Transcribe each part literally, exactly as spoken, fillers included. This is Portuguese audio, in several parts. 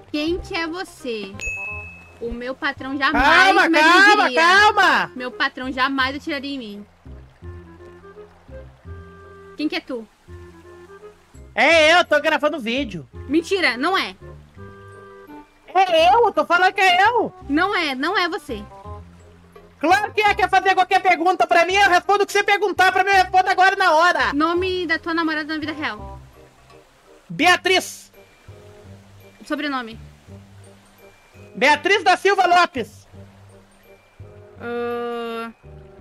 Quem que é você? O meu patrão jamais Calma, me calma, agrediria. calma! Meu patrão jamais atiraria em mim. Quem que é tu? É eu, tô gravando vídeo. Mentira, não é. É eu, tô falando que é eu. Não é, não é você. Claro que é, quer fazer qualquer pergunta pra mim, eu respondo o que você perguntar pra mim, eu respondo agora na hora. Nome da tua namorada na vida real. Beatriz. Sobrenome. Beatriz da Silva Lopes. Uh...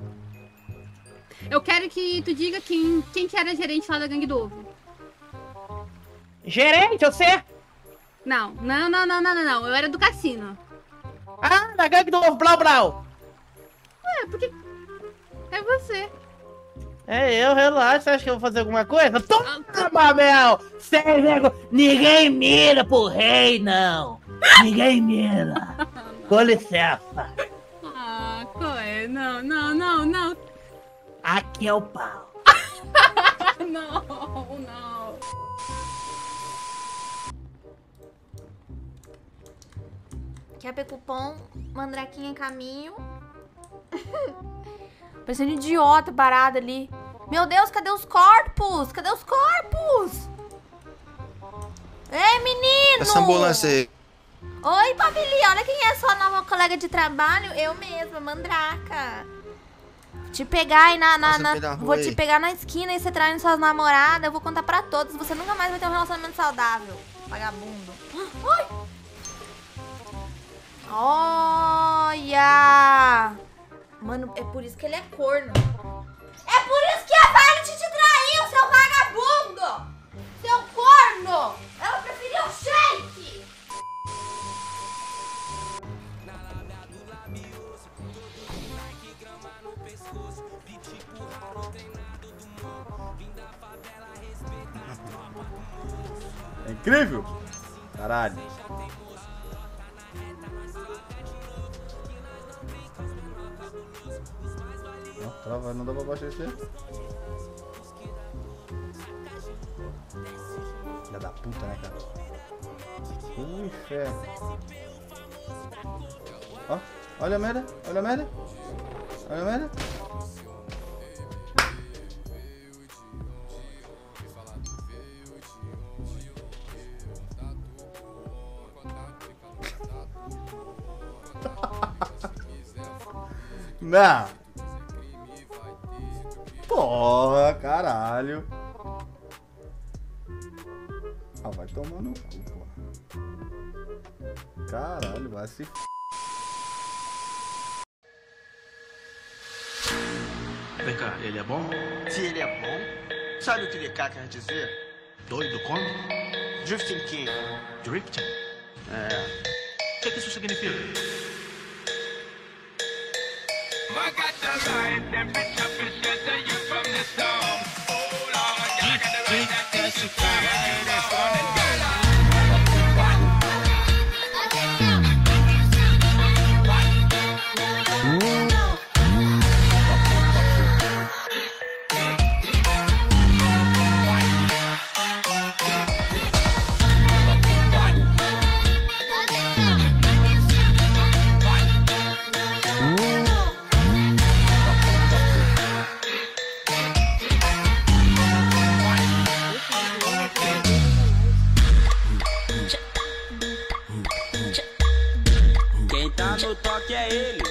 Eu quero que tu diga quem, quem que era gerente lá da Gangue do Ovo. Gerente, você? Não, não, não, não, não, não, não. Eu era do cassino. Ah, da Gangue do Ovo, Blau Blau. Ué, porque... É você. É eu, relaxa, você acha que eu vou fazer alguma coisa? Toma, Mel! Sem vergonha! Ninguém mira pro rei, não! Ninguém mira! Com licença! Ah, qual é? Não, não, não, não. Aqui é o pau! Não, não. Quer ver cupom? Mandraquinha em caminho. Parecendo um idiota parado ali. Meu Deus, cadê os corpos? Cadê os corpos? Ei, menino! Essa ambulância aí. Oi, Pavili, olha quem é sua nova colega de trabalho. Eu mesma, Mandraca. Te pegar aí na... na, na na vou aí. te pegar na esquina e você traindo suas namoradas. Eu vou contar pra todos. Você nunca mais vai ter um relacionamento saudável. Vagabundo. Oi! Olha! Mano, é por isso que ele é corno. É por isso que a Violet te traiu, seu vagabundo! Seu corno! Ela preferiu o shake! É incrível! Caralho! Não, trava, não dá pra abastecer. Filha da puta, né, cara? Ui, inferno. Ó, olha a merda, olha a merda. Olha a merda. Não. Porra, caralho. Ah, vai tomar no cu, porra. Caralho, vai se f... Vem cá, ele é bom? Se ele é bom, sabe o que D K quer dizer? Doido como? Drifting King. Drifting? É. O que, que isso significa? Quem tá no toque é ele.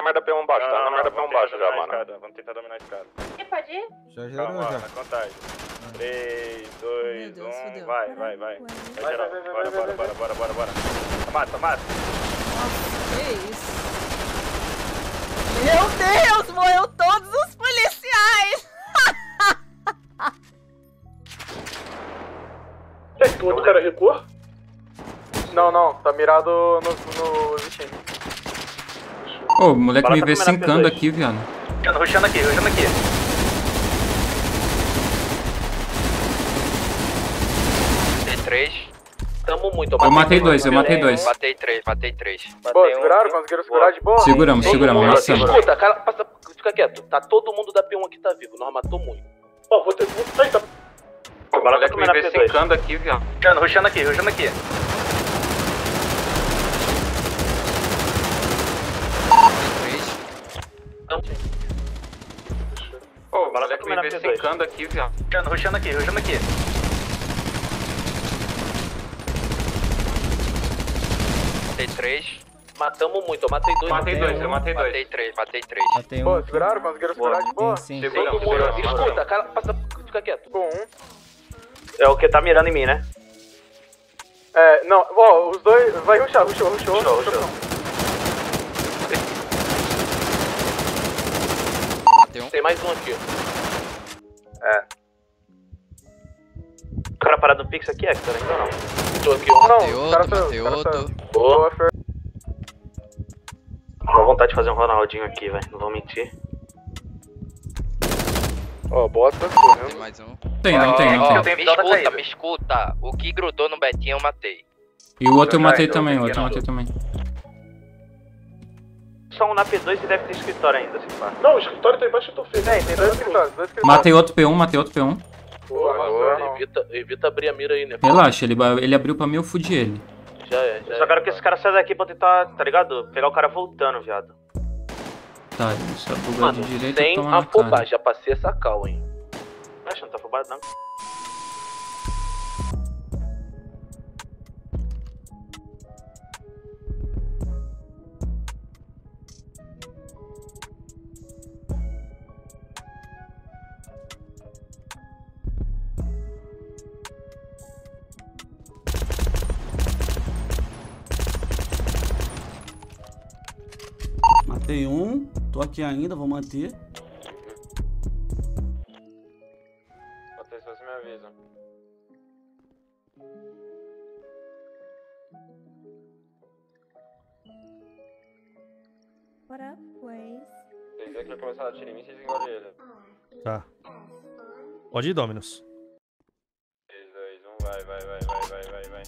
mais da P um baixo, tá na mais da P um baixo já, mano. Vamos tentar dominar a escada. Você pode ir? Já gerou, Calma, já. na contagem. três, dois, Meu Deus, um, fudeu. vai, vai, vai. Vai, Vai geral, bora, bora, bora, bora, bora, bora. Tomate, tomate. Que isso? Meu Deus, morreu todos os policiais! É tudo, cara, recua? Não, não, tá mirado no, no vizinho. Ô, o moleque Bora me tá vê comendo cincando P dois. aqui, viado. Rushando aqui, rushando aqui. Matei três. Tamo muito, Eu matei dois, eu matei dois. Matei três, matei três. Boa, seguraram? Conseguiram segurar de boa? Seguramos, seguramos, amassamos. Escuta, cara, passa, fica quieto. Tá todo mundo da P um aqui tá vivo, nós matou muito. Ó, vou ter... Aí, tá... O moleque me vê cincando aqui, viado. Rushando, rushando aqui, rushando aqui. Ô, o moleque me vê cincando aqui, viado. Rushando, rushando aqui, rushando aqui. Matei três. Matamos muito, eu matei dois. Matei dois, eu matei dois. Matei três, matei três. Matei um. Pô, seguraram? Conseguiram segurar de boa? Sim, sim. Segura, todo mundo. Escuta, cara, passa, fica quieto. Com um. É o que tá mirando em mim, né? É, não, ó, os dois. Vai rushar, rushou, rushou, rushou. rushou. Matei um. Tem mais um aqui. É. O cara parado no pix aqui é, que tá ainda não? Tô aqui, um. Matei Não, o outro, cara saiu, matei o cara outro. saiu. Boa, Fer. Dá vontade de fazer um Ronaldinho aqui, velho. Não vou mentir. Ó, oh, bota, Tem correndo. mais um. Tem, não tem, não Ó, tem. me escuta, me escuta. O que grudou no Betinho eu matei. E o outro eu matei Então, também, o aqui outro eu não. matei também. Só um na P dois e deve ter escritório ainda, se pá. Não, o escritório tá embaixo do filho. Tem, tem dois escritórios, dois escritórios. Matei outro P um, matei outro P um. Boa, boa. Evita, evita abrir a mira aí, né? Relaxa, ele, ele abriu pra mim, eu fudi ele. Já é, já Só quero que esse cara saia daqui pra tentar, tá ligado? Pegar o cara voltando, viado. Tá, ele só bugou Mano, de direita e sem toma na cara. afobar, já passei essa cal, hein. Acho que não tá afobado, não. Matei um, tô aqui ainda, vou manter. Vocês vocês me avisam. What up, boys? Vocês aqui vai começar a atirar em mim, vocês engolem ele. Tá. Pode ir, Dominus. três, dois, um, vai, vai, vai, vai, vai, vai, vai.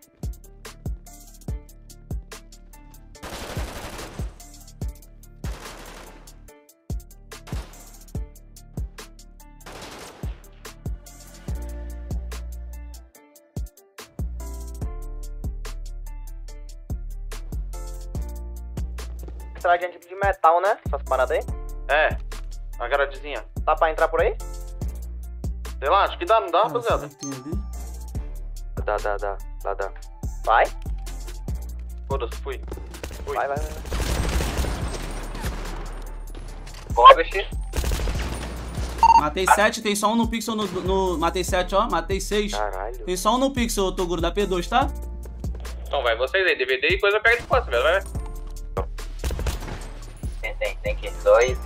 Estragadinha tipo de metal, né? Essas paradas aí. É, uma garadezinha. Dá pra entrar por aí? Sei lá, acho que dá, não dá, Ah, rapaziada? será que tem ali? Dá, dá, dá, dá, dá. Vai. Foda-se, fui. Fui. Vai, vai, vai. Robert. Matei sete, tem só um no pixel no, no... Matei sete, ó. Matei seis. Caralho. Tem só um no pixel, Toguro, da P dois, tá? Então vai vocês aí, D V D e coisa pega de posse, velho, vai. Tem, tem, tem que dois.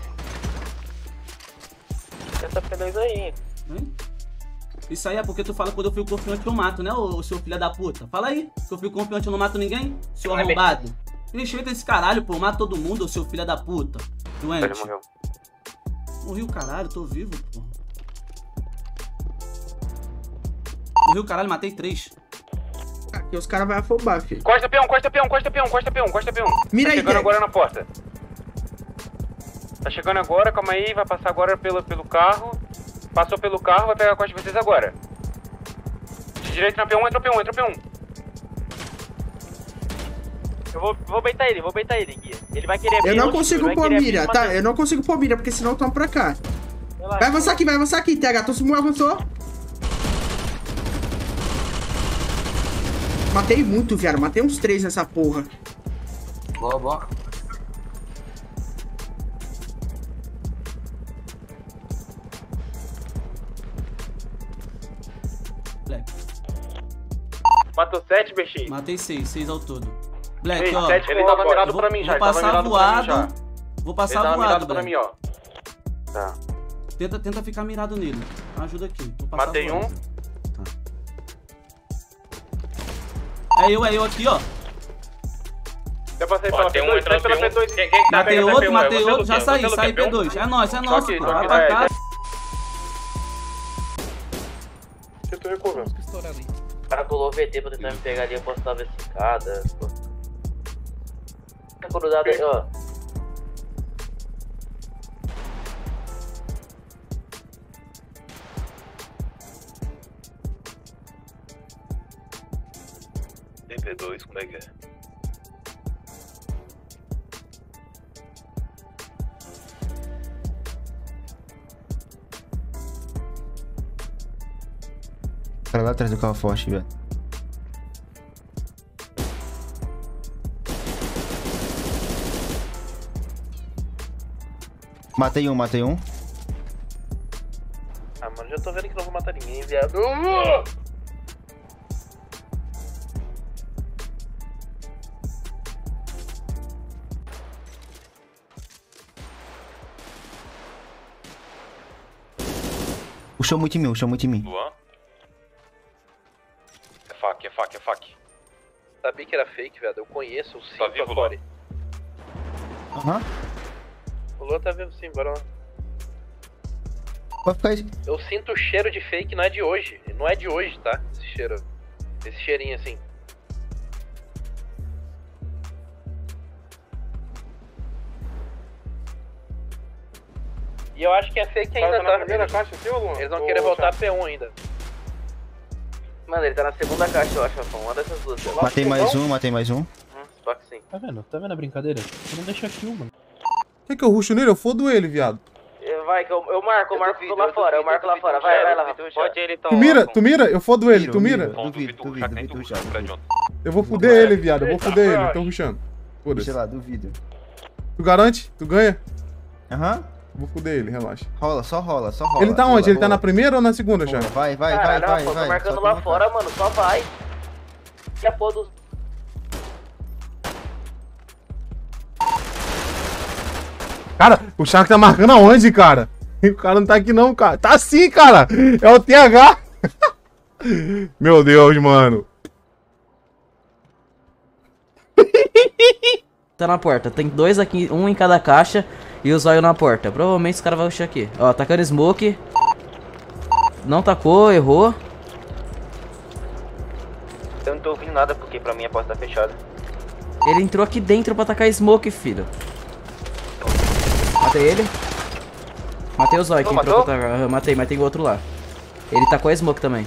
Essa P dois aí. Hein? Isso aí é porque tu fala quando eu fico confiante eu mato, né, ô seu filho da puta? Fala aí, que eu fico confiante eu não mato ninguém, seu Não é arrombado. Respeita esse caralho, pô, mata todo mundo, ô seu filho da puta. Doente. Ele morreu. Morri o caralho, tô vivo, pô. Morri o caralho, matei três. Aqui os caras vão afobar, filho. Costa P um, costa P um, costa P um, costa P um, costa P um. Mira Tá aí, chegando Greg. agora na porta. Tá chegando agora, calma aí, vai passar agora pelo, pelo carro. Passou pelo carro, vai pegar a costa de vocês agora. De direita na P um, entra P um, entra P um. Eu vou, vou beitar ele, vou beitar ele, Guia. Ele vai querer abrir. Eu não onde? consigo Ele vai pôr querer abrir mira, e tá? matar. Eu não consigo pôr mira, porque senão toma pra cá. Relaxa. Vai avançar aqui, vai avançar aqui, T H. Tu se avançou. Matei muito, viado. Matei uns três nessa porra. Boa, boa. Black. Matou sete, B X. Matei seis, seis ao todo. Black, Ei, ó. sete, ele tava mirado vou, pra mim já, vou ele tava passar mirado pra mim já. voado. Vou passar Ele tava voado, mirado pra Black. mim, ó. Tá. Tenta, tenta ficar mirado nele. Ajuda aqui. Vou passar Matei voado. um. É eu, é eu aqui, ó. Eu passei pela P dois, sai pela P dois. Quem, quem tá Matei pegando outro, P um? matei É você, outro, já Luquinha? saí, Você, saí Luquinha, P dois. É nóis, é Só nosso, aqui, pô. só Vai aqui, pra vai, cá. Eu tô recorrendo. O cara colou o V T pra tentar me pegar ali, eu posso estar vesicada. Tá grudado aí, ó. D P dois, como é que é? O cara lá atrás do carro forte, velho. Matei um, matei um. Ah, mano, já tô vendo que não vou matar ninguém, viado. Puxou muito em mim, puxou muito em mim. Luan? É fac, é fac, é fac. Sabia que era fake, viado. Eu conheço o sim, tá vivo, Luan? Aham. O Luan tá vivo sim, bora lá. Vai ficar aí. Eu sinto o cheiro de fake, não é de hoje. Não é de hoje, tá? Esse cheiro. Esse cheirinho assim. E eu acho que é fake ainda, tá? Na primeira caixa aqui, ô Luan? Eles vão querer voltar P um ainda. Mano, ele tá na segunda caixa, eu acho, Rafão. Uma dessas duas. Matei mais um, matei mais um. Hum, só que sim. Tá vendo? Tá vendo a brincadeira? Você não deixa kill, mano. Quer que eu ruxo nele? Eu fodo ele, viado. Vai, que eu, eu marco, eu marco lá fora, eu marco lá fora. Vai, vai lá, pode ele então. Tu mira, tu mira? Eu fodo ele, tu mira? Duvido, duvido, duvido, duvido. Eu vou fuder ele, viado. Eu vou fuder ele, tô ruxando. Foda-se. Sei lá, duvido. Tu garante? Tu ganha? Aham. Vou fuder ele, relaxa. Rola, só rola, só rola. Ele tá onde? Ele tá na primeira ou na segunda já? Vai, vai, vai, Caralho, vai, pô, vai. tô marcando lá fora, mano, só vai. E a porra dos... Cara, o Shark tá marcando aonde, cara? O cara não tá aqui não, cara. Tá sim, cara. É o T H. Meu Deus, mano. Tá na porta. Tem dois aqui, um em cada caixa e o zóio na porta. Provavelmente os caras vão rushar aqui. Ó, tacando smoke. Não tacou, errou. Eu não tô ouvindo nada porque pra mim a porta tá fechada. Ele entrou aqui dentro pra tacar smoke, filho. Matei ele. Matei o zóio que entrou pra tacar. Eu matei, matei o outro lá. Ele tacou a smoke também.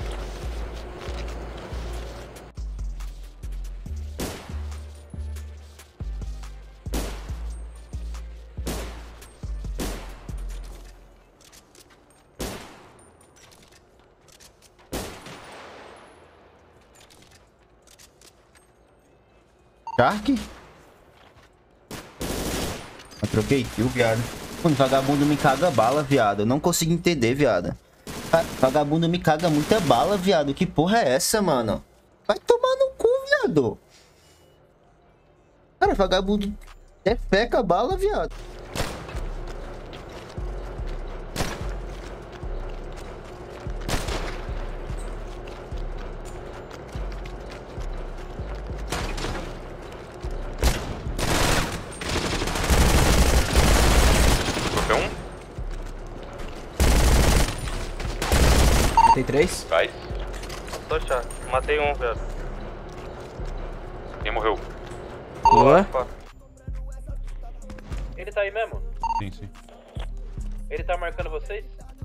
Shark? Eu troquei kill, viado. Mano, vagabundo me caga bala, viado. Eu não consigo entender, viado. Vagabundo me caga muita bala, viado. Que porra é essa, mano? Vai tomar no cu, viado. Cara, vagabundo defeca a bala, viado. Matei três. Vai. Tô chato. Matei um, velho. Quem morreu? Boa. Ele tá aí mesmo? Sim, sim. Ele tá marcando vocês?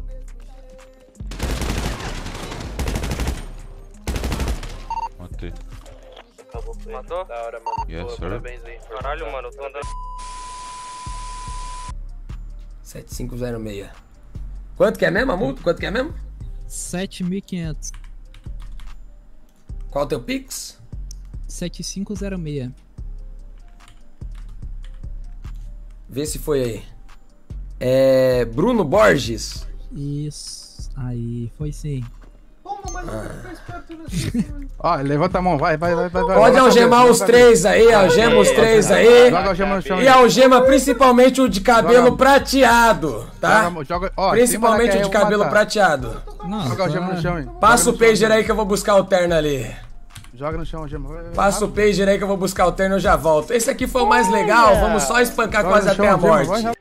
Matei. Acabou com ele. Matou? Da hora, mano. Yes, Boa, sir. parabéns aí. Caralho, mano, eu tô andando. sete cinco zero seis. Quanto que é mesmo a multa? Quanto que é mesmo? sete mil e quinhentos. Qual o teu Pix? sete cinco zero seis. Vê se foi aí. É. Bruno Borges. Isso. Aí, foi sim. Ó, levanta a mão, vai, vai, vai, vai. Pode algemar os três aí, algema os três aí. Joga algema no chão. E algema principalmente o de cabelo Joga. prateado, tá? Joga, joga, ó, Principalmente o de cabelo prateado. Joga algema no chão, hein. Passa o pager aí que eu vou buscar o terno ali. Joga no chão, algema. Passa o pager aí que eu vou buscar o terno e eu já volto. Esse aqui foi o mais legal, vamos só espancar Joga quase no até chão, a algema, morte. vai,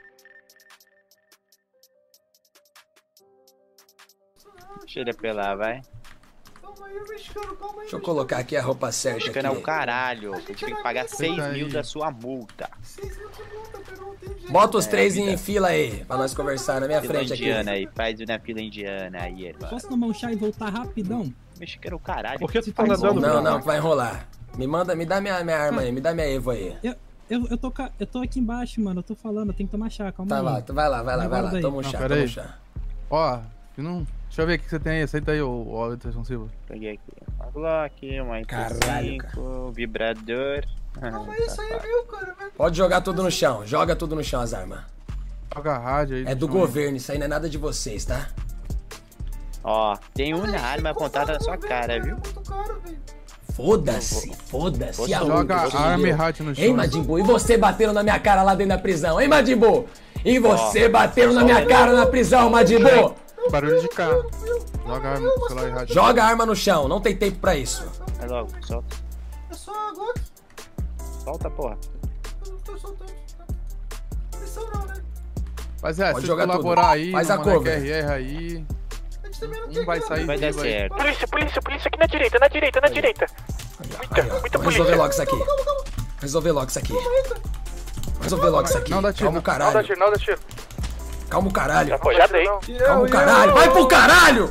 Deixa ele apelar, vai. Deixa eu colocar aqui a roupa certa Mexicano é o aqui. caralho. A gente tem que pagar seis mil da sua multa. Bota os É, três vida. em fila aí, pra nós conversar na minha Fila frente aqui. indiana aí, faz na fila indiana aí, irmão. Posso tomar um chá e voltar rapidão? Mexicano é o caralho. Por que tu tá Não, não, não, que vai enrolar. Me manda, me dá minha, minha arma aí, me dá minha Evo aí. Eu, eu, eu, tô, ca- eu tô aqui embaixo, mano. Eu tô falando, eu tenho que tomar chá, calma Tá aí. lá, vai lá, vai lá, vai lá. Aguarda aí. Toma um Não, chá, pera toma um aí. chá. Ó, eu não... deixa eu ver o que você tem aí. Aceita aí, o o Anderson Silva. Peguei aqui uma Glock, uma M P Caralho, cinco, vibrador. Mas isso aí é meu, cara. Pode jogar tudo no chão, joga tudo no chão as armas. Joga a rádio aí. É do governo, isso aí não é nada de vocês, tá? Ó, tem uma arma apontada na sua cara, viu? Foda-se, foda-se. a Joga luta, a arma e entendeu? rádio no chão. Hein, Madimbu? E você bateram na minha cara lá dentro da prisão, hein, Madimbu? E você bateram na minha cara na prisão, Madimbu? Barulho de carro. Joga a arma no celular e rádio. Joga a arma no chão, não tem tempo pra isso. Vai logo, solta. É só a Glock. Solta, porra. Eu não tô soltando. Missão não, né? Mas é, Pode se jogar colaborar tudo. aí, Faz a manda cover. Q R R aí. A gente também não Um quer vai que sair Vai dar vivo aí. certo. Polícia, polícia, polícia aqui na direita, na direita, na direita. Muita, muita Vamos resolver logo isso aqui. Resolver logo isso aqui. Resolver logo isso aqui. Não dá tiro, Calma o não. caralho. Não dá tiro, não dá tiro. Calma o caralho. Pô, já dei. Calma o caralho. Vai pro caralho!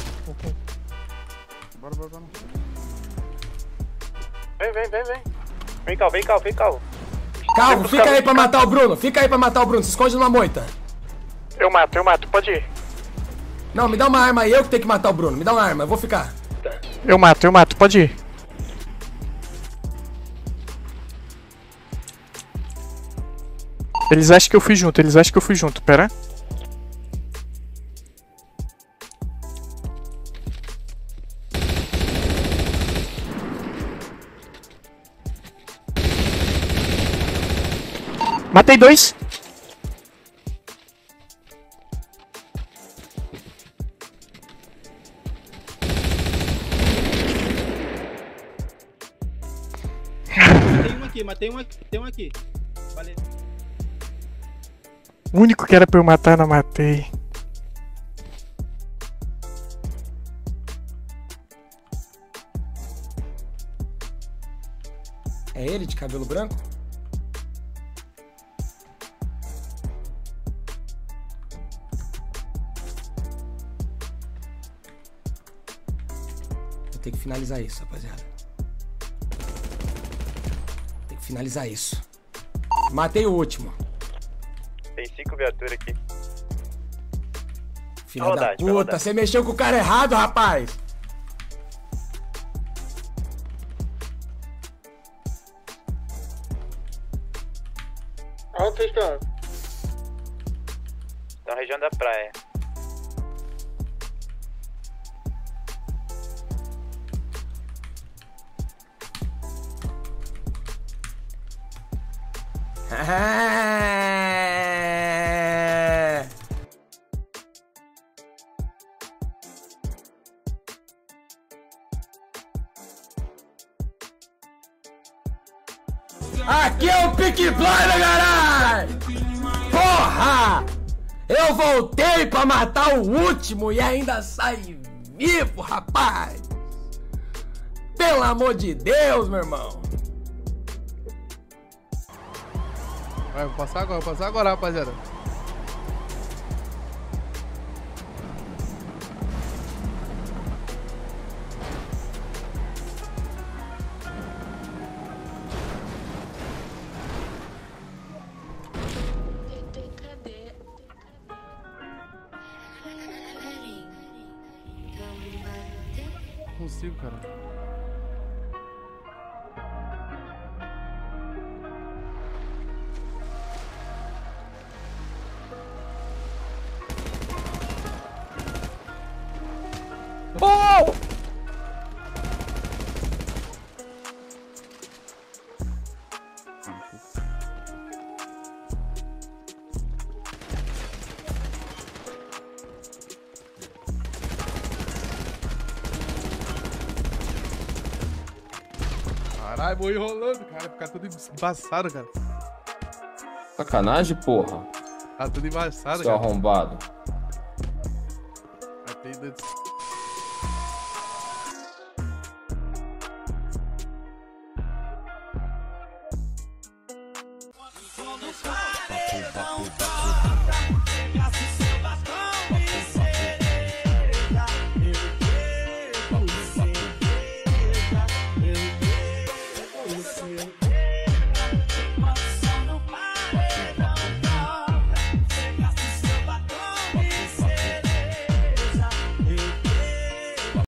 Bora, bora, bora. Vem, vem, vem, vem. Vem cá, vem cá, vem cá. Calvo, fica aí pra matar o Bruno. Fica aí pra matar o Bruno. Se esconde numa moita. Eu mato, eu mato, pode ir. Não, me dá uma arma aí. Eu que tenho que matar o Bruno. Me dá uma arma. Eu vou ficar. Eu mato, eu mato, pode ir. Eles acham que eu fui junto, eles acham que eu fui junto, pera. Matei dois. Matei um aqui, matei um aqui, tem um aqui. Valeu. O único que era pra eu matar, não matei. É ele de cabelo branco? Eu tenho que finalizar isso, rapaziada. Tem que finalizar isso. Matei o último. Tem cinco viaturas aqui. Filha Vai da rodar, vai puta, rodar. você mexeu com o cara errado, rapaz! Onde vocês estão? Na região da praia. É. Aqui é o Peaky Blinders, caralho! Porra! Eu voltei pra matar o último e ainda saí vivo, rapaz! Pelo amor de Deus, meu irmão! Vai, vou passar agora, vou passar agora, rapaziada. Não consigo, cara. Oh! Ai, vou enrolando, cara. Ficar tudo embaçado, cara. Sacanagem, porra. Tá tudo embaçado, Seu cara. arrombado. Vai ter ido... Quando